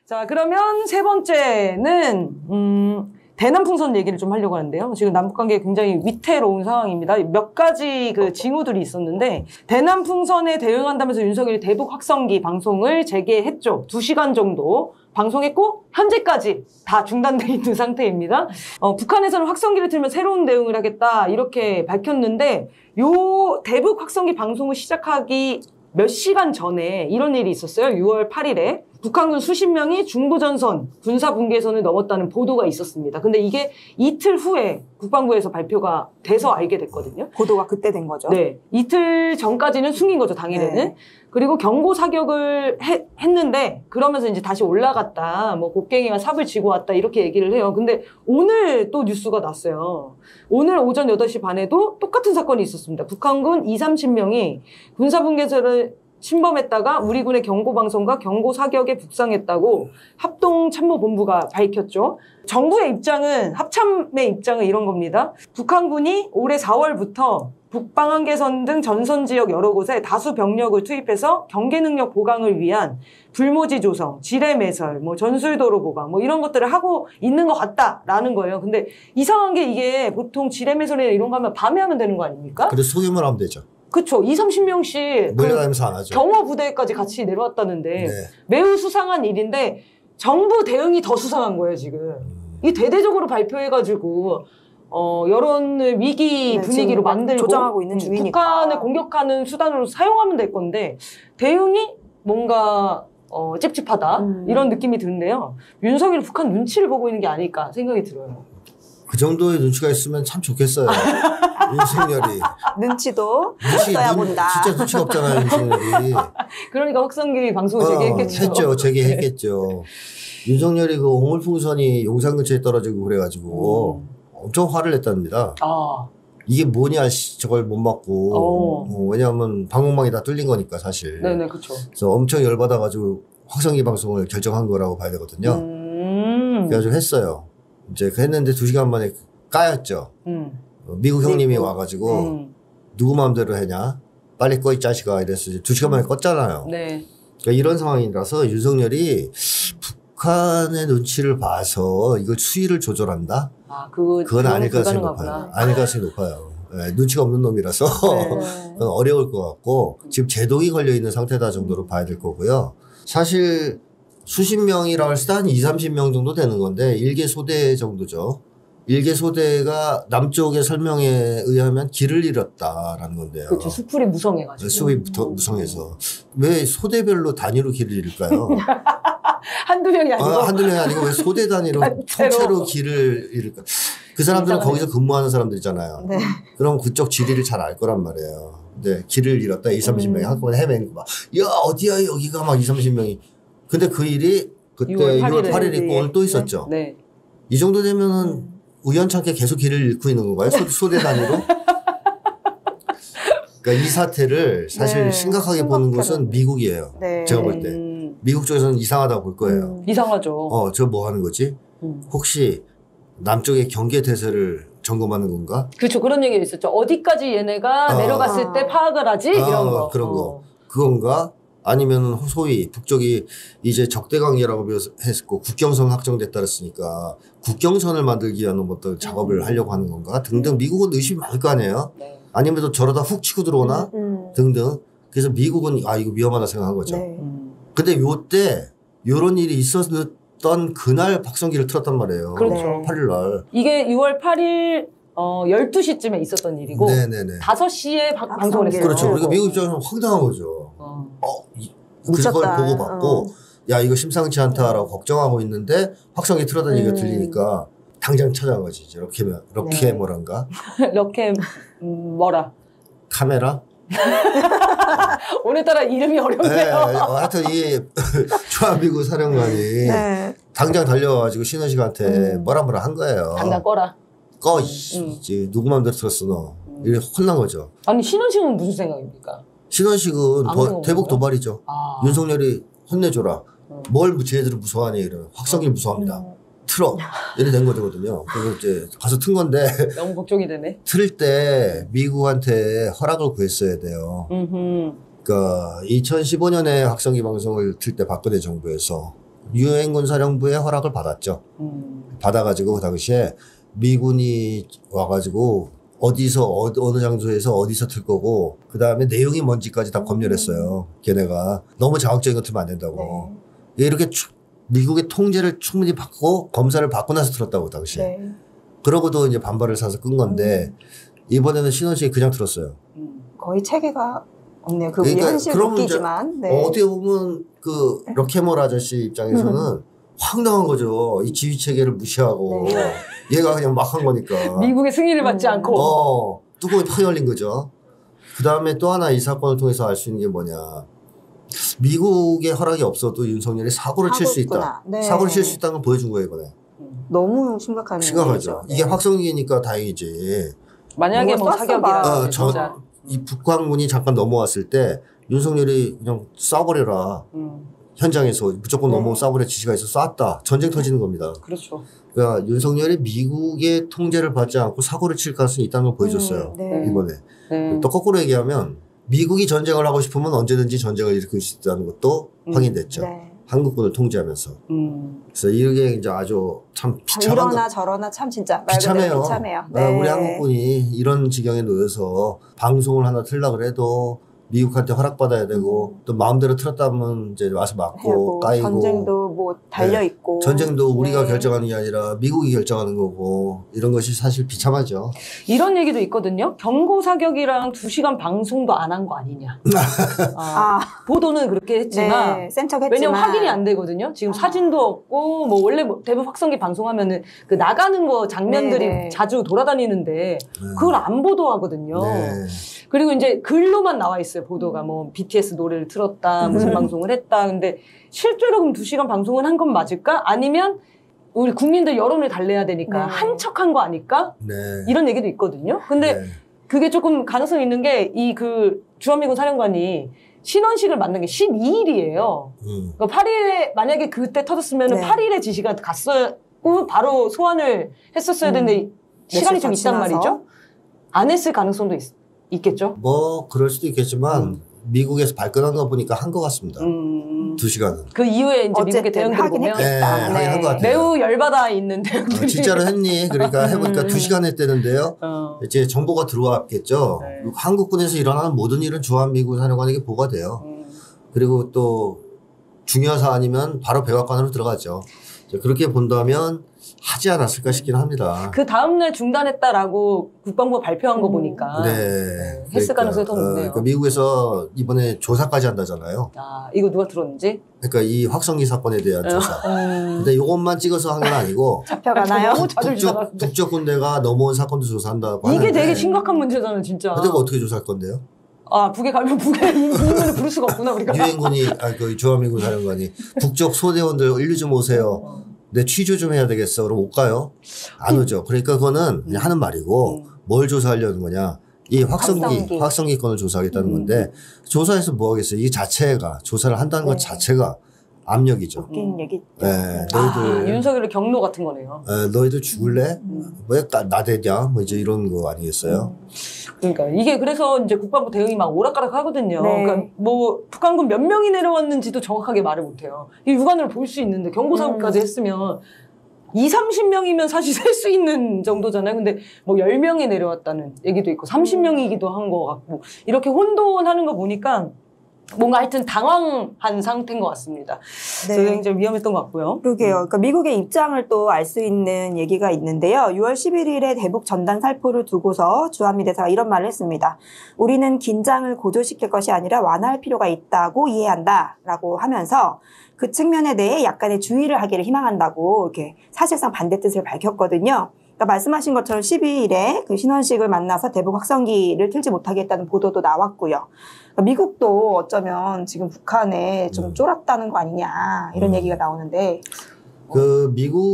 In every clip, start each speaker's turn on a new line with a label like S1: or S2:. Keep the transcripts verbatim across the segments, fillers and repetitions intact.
S1: 자, 그러면 세 번째는 음, 대남풍선 얘기를 좀 하려고 하는데요. 지금 남북관계가 굉장히 위태로운 상황입니다. 몇 가지 그 징후들이 있었는데 대남풍선에 대응한다면서 윤석열이 대북 확성기 방송을 재개했죠. 두 시간 정도 방송했고 현재까지 다 중단돼 있는 상태입니다. 어, 북한에서는 확성기를 틀면 새로운 대응을 하겠다 이렇게 밝혔는데 요 대북 확성기 방송을 시작하기 몇 시간 전에 이런 일이 있었어요. 유월 팔일에 북한군 수십 명이 중부전선 군사분계선을 넘었다는 보도가 있었습니다. 근데 이게 이틀 후에 국방부에서 발표가 돼서 알게 됐거든요.
S2: 보도가 그때 된 거죠?
S1: 네. 이틀 전까지는 숨긴 거죠, 당일에는. 네. 그리고 경고 사격을 해, 했는데 그러면서 이제 다시 올라갔다. 뭐 곡괭이가 삽을 쥐고 왔다 이렇게 얘기를 해요. 근데 오늘 또 뉴스가 났어요. 오늘 오전 여덟 시 반에도 똑같은 사건이 있었습니다. 북한군 이삼십 명이 군사분계선을 침범했다가 우리 군의 경고방송과 경고사격에 북상했다고 합동참모본부가 밝혔죠. 정부의 입장은, 합참의 입장은 이런 겁니다. 북한군이 올해 사월부터 북방한계선 등 전선지역 여러 곳에 다수 병력을 투입해서 경계능력 보강을 위한 불모지 조성, 지뢰매설, 뭐 전술도로 보강 뭐 이런 것들을 하고 있는 것 같다라는 거예요. 근데 이상한 게 이게 보통 지뢰매설이나 이런 거 하면 밤에 하면 되는 거 아닙니까?
S3: 그래서 소규모로 하면 되죠.
S1: 그쵸. 이삼십 명씩
S3: 몰려다니면서 안 하죠.
S1: 경호 부대까지 같이 내려왔다는데
S3: 네.
S1: 매우 수상한 일인데 정부 대응이 더 수상한 거예요, 지금. 음. 이 대대적으로 발표해가지고 어, 여론을 위기 네, 분위기로 만들고
S2: 조장하고 있는 중이니까.
S1: 북한을 공격하는 수단으로 사용하면 될 건데 대응이 뭔가 어, 찝찝하다 음. 이런 느낌이 드는데요. 윤석열이 북한 눈치를 보고 있는 게 아닐까 생각이 들어요.
S3: 그 정도의 눈치가 있으면 참 좋겠어요. 윤석열이.
S2: 눈치도 써야 본다.
S3: 진짜 눈치가 없잖아요, 윤석열이.
S1: 그러니까 확성기 방송을 어, 재개했겠죠.
S3: 했죠. 재개했겠죠. 네. 윤석열이 그 옹물풍선이 용산 근처에 떨어지고 그래가지고 음. 엄청 화를 냈답니다. 아. 이게 뭐냐, 저걸 못 맞고. 어. 어, 왜냐하면 방공망이 다 뚫린 거니까 사실.
S1: 네네, 그렇죠.
S3: 그래서 엄청 열받아가지고 확성기 방송을 결정한 거라고 봐야 되거든요. 음. 그래가지고 했어요. 이제 했는데 두 시간 만에 까였죠. 음. 미국 형님이 네. 와가지고 음. 누구 마음대로 했냐? 빨리 꺼 이 자식아 이래서 두 시간 만에 껐잖아요. 네. 그러니까 이런 상황이라서 윤석열이 북한의 눈치를 봐서 이걸 수위를 조절한다? 아, 그거 그건 아닐 가능성이 높아요. 아닐 가능성이 높아요. 네, 눈치가 없는 놈이라서 네. 그건 어려울 것 같고 지금 제동이 걸려 있는 상태다 정도로 봐야 될 거고요. 사실 수십 명이라고 했을 때 한 이삼십 명 정도 되는 건데 일개 소대 정도죠. 일개 소대가 남쪽의 설명에 의하면 길을 잃었다라는 건데요.
S1: 그렇죠. 수풀이 무성해가지고.
S3: 수풀이 무성해서. 왜 소대별로 단위로 길을 잃을까요?
S1: 한두 명이 아니고.
S3: 아, 한두 명이 아니고 왜 소대 단위로 통째로 길을 잃을까? 그 사람들은 이상하네. 거기서 근무하는 사람들이잖아요. 네. 그럼 그쪽 지리를 잘 알 거란 말이에요. 근데 길을 잃었다 이삼십 명이 음. 한꺼번에 헤매는 거 막. 야 어디야 여기가 막 이삼십 명이. 근데 그 일이 그때 유월 팔일 있고 오늘 또 있었죠. 네. 네. 이 정도 되면은 음. 우연찮게 계속 길을 잃고 있는 건가요? 소, 소대 단위로? 그러니까 이 사태를 사실 네. 심각하게 보는 것은 미국이에요. 네. 제가 볼 때. 음. 미국 쪽에서는 이상하다고 볼 거예요.
S1: 음. 이상하죠.
S3: 어, 저 뭐 하는 거지? 음. 혹시 남쪽의 경계 태세를 점검하는 건가?
S1: 그렇죠. 그런 얘기 있었죠. 어디까지 얘네가 아. 내려갔을 때 파악을 하지? 아, 이런 거.
S3: 그런
S1: 어.
S3: 거. 그건가? 아니면 소위 북쪽이 이제 적대관계라고 했고 국경선 확정됐다 그랬으니까 국경선을 만들기 위한 어떤 작업을 하려고 하는 건가 등등 미국은 의심이 많을 거 아니에요. 네. 아니면 또 저러다 훅 치고 들어오나 음, 음. 등등. 그래서 미국은 아 이거 위험하다 생각한 거죠. 네. 음. 근데 요때 요런 일이 있었던 그날 박성기를 틀었단 말이에요.
S1: 그렇죠.
S3: 팔일 날.
S1: 이게 유월 팔일 어, 열두 시쯤에 있었던 일이고 네네네. 다섯 시에 바, 방송을 했어요.
S3: 그렇죠. 그러니까 미국 입장에서는 황당한 거죠. 어, 이, 그걸 보고 받고 어. 야 이거 심상치 않다라고 걱정하고 있는데 확성기 틀어다는 얘기가 음. 들리니까 당장 찾아간 거지. 이제 럭키, 럭키 네. 뭐란가?
S1: 럭키 음, 뭐라?
S3: 카메라?
S1: 오늘따라 이름이 어렵네요.
S3: 네, 하여튼 이 주한미군 사령관이 네. 당장 달려와가지고 신원식한테 음. 뭐라 뭐라 한 거예요.
S1: 당장 꺼라.
S3: 꺼. 음. 이제 누구 마음대로 들었어 너. 음. 이래 혼난 거죠.
S1: 아니 신원식은 무슨 생각입니까?
S3: 신원식은 도, 대북 도발이죠. 아. 윤석열이 혼내줘라. 음. 뭘 쟤네들은 무서워하니 이러면 확성기 무서워합니다. 음. 틀어. 이래 된 거거든요. 그래서 이제 가서 튼 건데
S1: 너무 걱정이 되네.
S3: 틀 때 미국한테 허락을 구했어야 돼요. 음흠. 그러니까 이천십오 년에 확성기 방송을 틀 때 박근혜 정부에서 유엔군 사령부의 허락을 받았죠. 음. 받아가지고 그 당시에 미군이 와가지고 어디서 어, 어느 장소에서 어디서 틀 거고 그 다음에 내용이 뭔지까지 다 검열했어요. 걔네가 너무 자극적인 거 틀면 안 된다고. 네. 이렇게 추, 미국의 통제를 충분히 받고 검사를 받고 나서 틀었다고 당시에. 네. 그러고도 이제 반발을 사서 끈 건데 음. 이번에는 신원식이 그냥 틀었어요.
S2: 음. 거의 체계가 없네요. 그 그러니까 현실 웃기지만. 네.
S3: 어떻게 보면 그 럭해몰 아저씨 입장에서는 음. 황당한 거죠. 이 지휘 체계를 무시하고 네. 얘가 그냥 막 한 거니까.
S1: 미국의 승인을 받지 음. 않고.
S3: 어, 뚜껑이 팍 열린 거죠. 그 다음에 또 하나 이 사건을 통해서 알 수 있는 게 뭐냐. 미국의 허락이 없어도 윤석열이 사고를 칠 수 있다. 네. 사고를 칠 수 있다는 걸 보여준 거예요 이번에.
S2: 너무 심각한
S3: 심각하죠. 네. 이게 확성기니까 다행이지.
S1: 만약에 뭐 사격이라.
S3: 어, 저, 이 북한군이 잠깐 넘어왔을 때 윤석열이 그냥 쏴버려라. 음. 현장에서 무조건 네. 넘어 쏴버려 지시가 있어 쐈다. 전쟁 터지는 겁니다.
S1: 그렇죠.
S3: 그러니까 윤석열이 미국의 통제를 받지 않고 사고를 칠 가능성이 있다는 걸 보여줬어요. 음, 네. 이번에. 네. 또 거꾸로 얘기하면 미국이 전쟁을 하고 싶으면 언제든지 전쟁을 일으킬 수 있다는 것도 음, 확인됐죠. 네. 한국군을 통제하면서. 음. 그래서 이게 이제 아주 참 비참한.
S2: 이러나 저러나 참 진짜
S3: 비참해요.
S2: 비참해요.
S3: 네. 우리 한국군이 이런 지경에 놓여서 방송을 하나 틀려고 해도 미국한테 허락받아야 되고 음. 또 마음대로 틀었다면 이제 와서 맞고 해고, 까이고
S2: 전쟁도 뭐 달려있고
S3: 네. 전쟁도 우리가 네. 결정하는 게 아니라 미국이 결정하는 거고 이런 것이 사실 비참하죠.
S1: 이런 얘기도 있거든요. 경고사격이랑 두 시간 방송도 안 한 거 아니냐. 아, 아. 보도는 그렇게 했지만
S2: 네, 센 척했지만
S1: 왜냐면 확인이 안 되거든요. 지금 아. 사진도 없고 뭐 원래 뭐 대북 확성기 방송하면은 그 나가는 거 장면들이 네네. 자주 돌아다니는데 네. 그걸 안 보도하거든요. 네. 그리고 이제 글로만 나와 있어요. 보도가 뭐 비티에스 노래를 틀었다 무슨 방송을 했다. 근데 실제로 그럼 두 시간 방송을 한 건 맞을까? 아니면 우리 국민들 여론을 달래야 되니까 네. 한 척한 거 아닐까? 네. 이런 얘기도 있거든요. 근데 네. 그게 조금 가능성이 있는 게 이 그 주한미군 사령관이 신원식을 만난 게 십이 일이에요. 음. 그러니까 팔 일에 만약에 그때 터졌으면 네. 팔 일에 지시가 갔었고 바로 소환을 했었어야 되는데 음. 시간이 좀 있단 말이죠. 안 했을 가능성도 있, 있겠죠.
S3: 뭐 그럴 수도 있겠지만 음. 미국에서 발끈한 거 보니까 한 것 같습니다. 음. 두 시간은.
S1: 그 이후에 이제 미국의 대응들을 보면
S3: 네, 네. 한 것 같아요.
S1: 매우 열받아 있는 대응들이.
S3: 어, 진짜로 했니? 그러니까 해보니까 음. 두 시간 했대는데요. 어. 이제 정보가 들어왔겠죠. 네. 한국군에서 일어나는 모든 일은 주한미군 사령관에게 보고가 돼요. 음. 그리고 또 중요한 사안이면 바로 백악관으로 들어가죠. 그렇게 본다면 하지 않았을까 싶긴 합니다.
S1: 그 다음날 중단했다라고 국방부가 발표한 거 보니까 네. 네. 했을 가능성이 더 높네요. 어,
S3: 그러니까 미국에서 이번에 조사까지 한다잖아요.
S1: 아, 이거 누가 들었는지?
S3: 그러니까 이 확성기 사건에 대한 어. 조사. 음. 근데 이것만 찍어서 한 건 아니고
S2: 잡혀가나요?
S3: 북쪽, 북쪽 군대가 넘어온 사건도 조사한다고
S1: 이게
S3: 하는데
S1: 되게 심각한 문제잖아요, 진짜.
S3: 근데 어떻게 조사할 건데요?
S1: 아, 북에 가면 북에 인문을 부를 수가 없구나, 우리가.
S3: 유엔군이, 아, 그 주한미군 사령관이 북쪽 소대원들 일류 좀 오세요. 내 취조 좀 해야 되겠어. 그럼 못 가요? 안 오죠. 그러니까 그거는 그냥 하는 말이고 뭘 조사하려는 거냐. 이 확성기, 확성기, 확성기 건을 조사하겠다는 음. 건데 조사해서 뭐 하겠어요. 이 자체가 조사를 한다는 것 네. 자체가 압력이죠.
S2: 웃긴 얘기.
S3: 네, 너희들.
S1: 아, 윤석열의 경로 같은 거네요.
S3: 네, 너희들 죽을래? 음. 왜 나대냐? 뭐 이제 이런 거 아니겠어요?
S1: 음. 그러니까 이게 그래서 이제 국방부 대응이 막 오락가락 하거든요. 네. 그러니까 뭐 북한군 몇 명이 내려왔는지도 정확하게 말을 못해요. 이 육안으로 볼 수 있는데 경고사고까지 음. 했으면 이삼십 명이면 사실 셀 수 있는 정도잖아요. 근데 뭐 열 명이 내려왔다는 얘기도 있고 삼십 명이기도 한 것 같고 이렇게 혼돈하는 거 보니까 뭔가 하여튼 당황한 상태인 것 같습니다. 네. 그래서 굉장히 위험했던 것 같고요.
S2: 그러게요. 그러니까 미국의 입장을 또 알 수 있는 얘기가 있는데요. 유월 십일일에 대북 전단 살포를 두고서 주한미 대사가 이런 말을 했습니다. 우리는 긴장을 고조시킬 것이 아니라 완화할 필요가 있다고 이해한다라고 하면서 그 측면에 대해 약간의 주의를 하기를 희망한다고 이렇게 사실상 반대 뜻을 밝혔거든요. 그러니까 말씀하신 것처럼 십이일에 그 신원식을 만나서 대북 확성기를 틀지 못하겠다는 보도도 나왔고요. 그러니까 미국도 어쩌면 지금 북한에 좀 쫄았다는 거 아니냐 이런 음. 얘기가 나오는데
S3: 그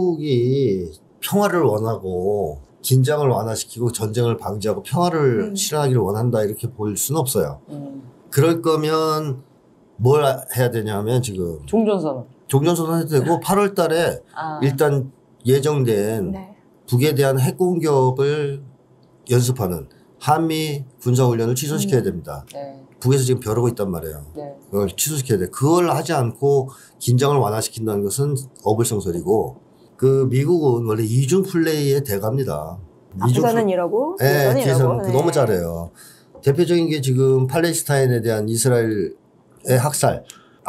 S3: 미국이 평화를 원하고 긴장을 완화시키고 전쟁을 방지하고 평화를 음. 실현하기를 원한다 이렇게 볼 수는 없어요. 음. 그럴 거면 뭘 해야 되냐면 지금
S1: 종전선언.
S3: 종전선언 해도 되고 팔월 달에 아. 일단 예정된 네. 북에 대한 핵 공격을 연습하는 한미 군사훈련을 취소시켜야 됩니다. 네. 북에서 지금 벼르고 있단 말이에요.
S1: 네.
S3: 그걸 취소시켜야 돼. 그걸 하지 않고 긴장을 완화시킨다는 것은 어불성설이고 그 미국은 원래 이중 플레이의 대가입니다.
S2: 앞에서는 이러고
S3: 네,
S2: 뒤에서는 이러고.
S3: 네. 너무 잘해요. 대표적인 게 지금 팔레스타인에 대한 이스라엘의 학살.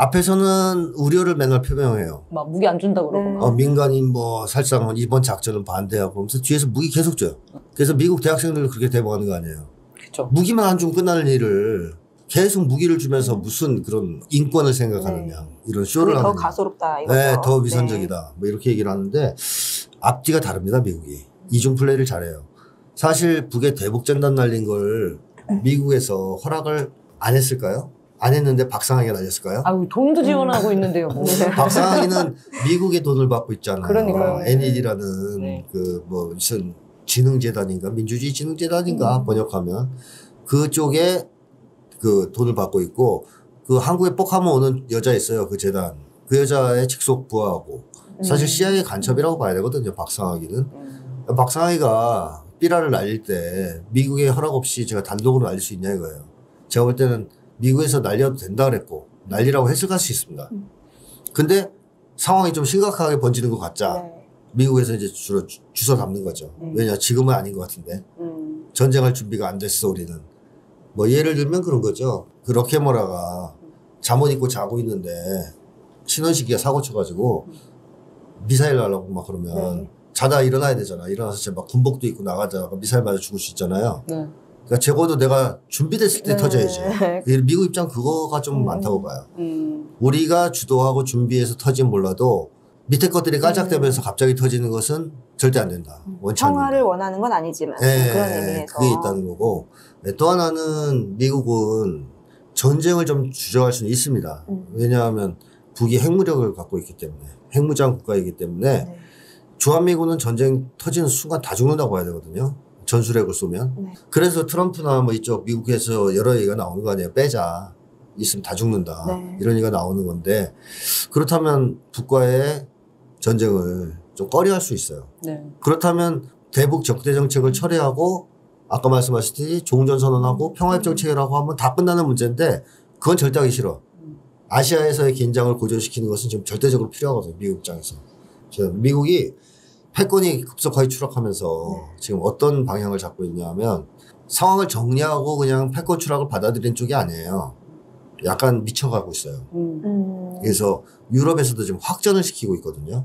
S3: 앞에서는 우려를 맨날 표명해요.
S1: 막 무기 안 준다고 그러고.
S2: 네.
S3: 어, 민간인 뭐 살상 이번 작전은 반대하고 그러면서 뒤에서 무기 계속 줘요. 그래서 미국 대학생들을 그렇게 대박하는 거 아니에요.
S1: 그렇죠.
S3: 무기만 안 주면 끝나는 일을 계속 무기를 주면서 무슨 그런 인권을 생각하느냐.
S2: 네.
S3: 이런 쇼를 하는
S2: 더 가소롭다 이거죠.
S3: 네, 더 위선적이다. 네. 뭐 이렇게 얘기를 하는데 앞뒤가 다릅니다. 미국이. 이중 플레이를 잘해요. 사실 북에 대북전단 날린 걸 미국에서 허락을 안 했을까요? 안 했는데 박상하게 날렸을까요?
S1: 아유, 돈도 지원하고 음. 있는데요. 뭐.
S3: 박상하기는 미국의 돈을 받고 있잖아요.
S1: 그러니까요.
S3: 엔이디라는
S1: 네.
S3: 그 뭐 무슨 지능재단인가 민주주의 지능재단인가 음. 번역하면 그쪽에 그 돈을 받고 있고 그 한국에 뻑하면 오는 여자 있어요. 그 재단. 그 여자의 직속 부하고 사실 음. 씨아이에이 간첩이라고 봐야 되거든요. 박상하기는. 음. 박상하기가 삐라를 날릴 때 미국의 허락 없이 제가 단독으로 날릴 수 있냐 이거예요. 제가 볼 때는 미국에서 날려도 된다 그랬고 날리라고 했을 수 있습니다. 근데 상황이 좀 심각하게 번지는 것 같자 네. 미국에서 이제 주로 주, 주워 담는 거죠. 음. 왜냐 지금은 아닌 것 같은데 음. 전쟁할 준비가 안 됐어 우리는. 뭐 예를 들면 그런 거죠. 그 러케모라가 잠옷 입고 자고 있는데 신원식이가 사고 쳐가지고 미사일 날라고 막 그러면 네. 자다 일어나야 되잖아. 일어나서 막 군복도 입고 나가다가 미사일 맞아 죽을 수 있잖아요. 네. 그러니까 적어도 내가 준비됐을 때 네. 터져야지. 미국 입장 그거가 좀 음. 많다고 봐요. 음. 우리가 주도하고 준비해서 터지면 몰라도 밑에 것들이 깔짝대면서 음. 갑자기 터지는 것은 절대 안 된다. 원치 않는다.
S2: 평화를 원하는 건 아니지만
S3: 네.
S2: 그런 의미에서.
S3: 그게 있다는 거고. 네. 또 하나는 미국은 전쟁을 좀 주저할 수는 있습니다. 음. 왜냐하면 북이 핵무력을 갖고 있기 때문에 핵무장 국가이기 때문에 네. 주한미군은 전쟁 터지는 순간 다 죽는다고 봐야 되거든요. 전술핵을 쏘면. 네. 그래서 트럼프나 뭐 이쪽 미국에서 여러 얘기가 나오는 거 아니에요. 빼자. 있으면 다 죽는다. 네. 이런 얘기가 나오는 건데 그렇다면 북과의 전쟁을 좀 꺼려할 수 있어요. 네. 그렇다면 대북 적대 정책을 철회하고 아까 말씀하셨듯이 종전선언하고 평화협정 체결하고 하면 다 끝나는 문제인데 그건 절대 하기 싫어. 아시아에서의 긴장을 고조시키는 것은 지금 절대적으로 필요하거든요. 미국 입장에서. 미국이 패권이 급속하게 추락하면서 네. 지금 어떤 방향을 잡고 있냐면 상황을 정리하고 그냥 패권 추락을 받아들이는 쪽이 아니에요. 약간 미쳐가고 있어요. 음. 그래서 유럽에서도 지금 확전을 시키고 있거든요.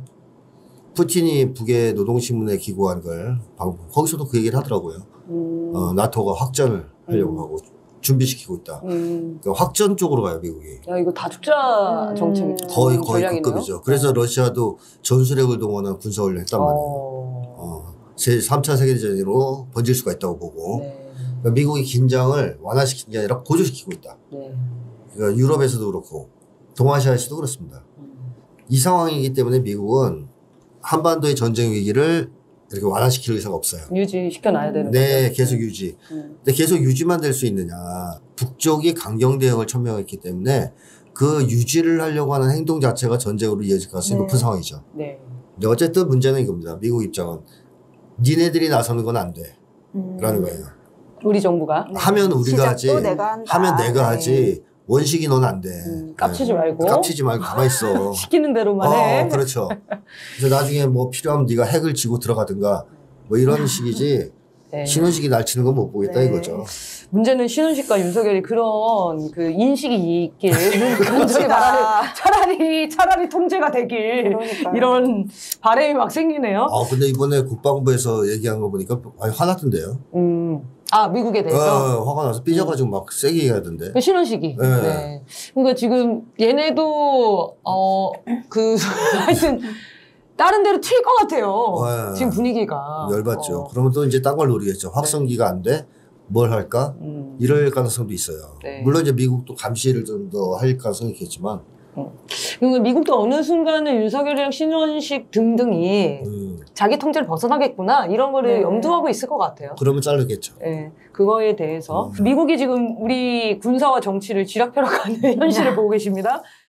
S3: 푸틴이 북의 노동신문에 기고한 걸 거기서도 그 얘기를 하더라고요. 음. 어, 나토가 확전을 하려고 음. 하고 준비시키고 있다. 음. 그러니까 확전 쪽으로 가요, 미국이.
S1: 야, 이거 다tuk자 정책이
S2: 음.
S3: 거의 거의 급급이죠. 그래서 네. 러시아도 전술핵을 동원한 군사훈련을 했단 말이에요. 어. 어, 삼 차 세계대전으로 번질 수가 있다고 보고 네. 그러니까 미국이 긴장을 완화시키는 게 아니라 고조시키고 있다. 네. 그러니까 유럽에서도 그렇고 동아시아에서도 그렇습니다. 음. 이 상황이기 때문에 미국은 한반도의 전쟁 위기를 이렇게 완화시킬 의사가 없어요.
S1: 유지시켜놔야 되는
S3: 네,
S1: 거죠?
S3: 계속 유지. 음. 근데 계속 유지만 될 수 있느냐. 북쪽이 강경 대응을 천명했기 때문에 그 유지를 하려고 하는 행동 자체가 전쟁으로 이어질 가능성이 네. 높은 상황이죠. 네. 근데 어쨌든 문제는 이겁니다. 미국 입장은 니네들이 나서는 건 안 돼. 음. 라는 거예요.
S1: 우리 정부가.
S3: 하면 우리가 하지.
S2: 내가
S3: 하면 내가 네. 하지. 원식이 넌 안 돼.
S1: 음, 깝치지 네. 말고.
S3: 깝치지 말고 가만히 있어.
S1: 시키는 대로만
S3: 어,
S1: 해.
S3: 그렇죠. 그래서 나중에 뭐 필요하면 네가 핵을 지고 들어가든가 뭐 이런 식이지 네. 신혼식이 날치는 건 못 보겠다 네. 이거죠.
S1: 문제는 신혼식과 윤석열이 그런 그 인식이 있길 그런저기 말하는 차라리 차라리 통제가 되길 그러니까요. 이런 바람이 막 생기네요.
S3: 아 근데 이번에 국방부에서 얘기한 거 보니까 많이 화났던데요.
S1: 음. 아, 미국에 대해서?
S3: 어, 화가 나서 삐져가지고 음. 막 세게 얘기하던데.
S1: 신혼식이. 네. 네. 그러니까 지금 얘네도, 어, 그, 하여튼, 다른 데로 튈 것 같아요. 네. 지금 분위기가.
S3: 열받죠.
S1: 어.
S3: 그러면 또 이제 딴 걸 노리겠죠. 확성기가 안 돼? 뭘 할까? 음. 이럴 가능성도 있어요. 네. 물론 이제 미국도 감시를 좀 더 할 가능성이 있겠지만.
S1: 그리고 미국도 어느 순간에 윤석열이랑 신원식 등등이 음. 자기 통제를 벗어나겠구나 이런 거를 네. 염두하고 있을 것 같아요.
S3: 그러면 자르겠죠.
S1: 네, 그거에 대해서 음. 미국이 지금 우리 군사와 정치를 쥐락펴락하는 현실을 보고 계십니다.